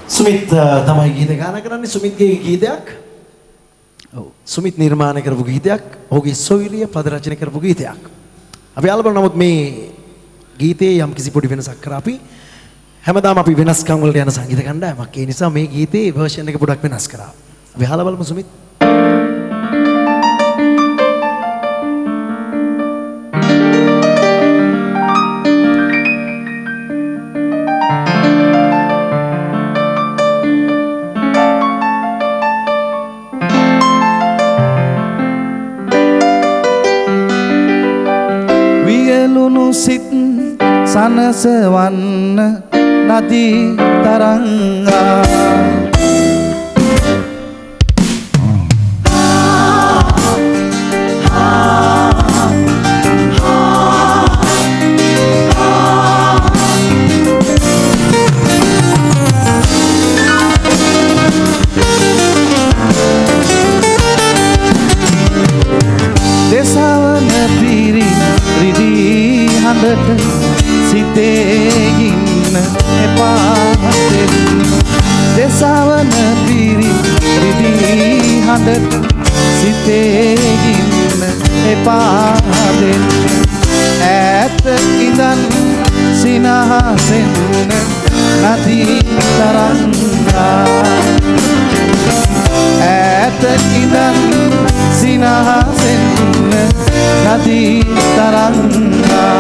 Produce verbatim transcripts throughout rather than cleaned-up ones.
සුමිත් තමයි ගීත ගාන කරන්නේ. සුමිත්ගේ ගීතයක්. ඔව්. සුමිත් නිර්මාණය කරපු ගීතයක්. ඔහුගේ සොයුරිය පද රචනය කරපු ගීතයක්. අපි අල්බම් නමුත් මේ ගීතයේ යම් කිසි පොඩි වෙනසක් කරා අපි. හැමදාම අපි වෙනස්කම් වලට යන සංගීත කණ්ඩායමක්. ඒ නිසා මේ ගීතේ version එක පොඩක් වෙනස් කරා. අපි අහලා බලමු සුමිත්. සිත් සනසවන්න නදී තරංගා දෙසවන පිරි රිදී හඬට සිතේ ඉන්න එපා දෙන්න දෙසවන පිරි රිදී හඬට සිතේ ඉන්න එපා දෙන්න ඈත ඉඳන් සිනහසෙන්න නදී තරංගා ඈත ඉඳන් සිනහසෙන්න නදී තරංගා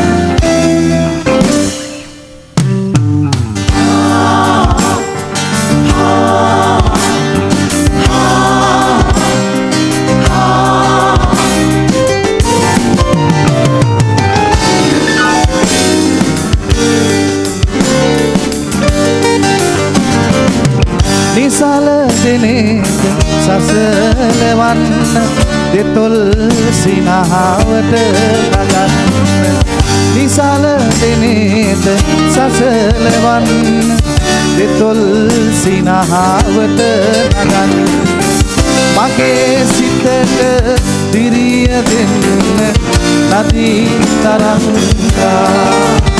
නිසල දෙනේක සසලවන්න දෙතොල් සිනහවට නගන්න නිසල දෙනේත සසලවන්න දෙතොල් සිනහවට නගන්න මගේ සිතට දිරිය දෙන්න නදී තරංගා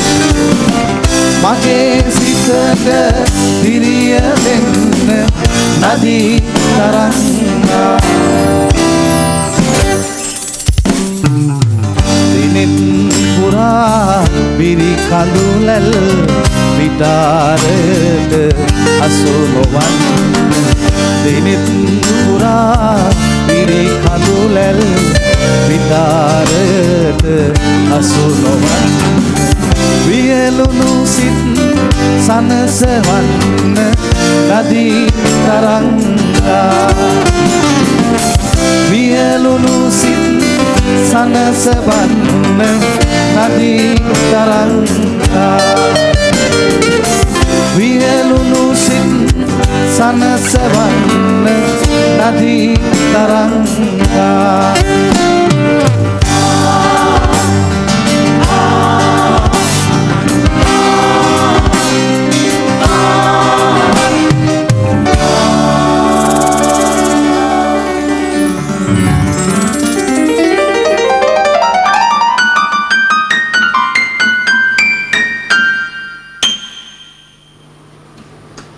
මගේ සිතට දිරිය දෙන්න නදී තරංගා දිනෙත් පුරා බිරි කඳුලැල් පිටාරට අසු නොවන් දිනෙත් පුරා බිරි කඳුලැල් පිටාරට අසු නොවන් වියලුණු සිත් සනසවන්න නදී තරංගා වියලුණු සිත් සනසවන්න නදී තරංගා වියලුණු සිත් සනසවන්න නදී තරංගා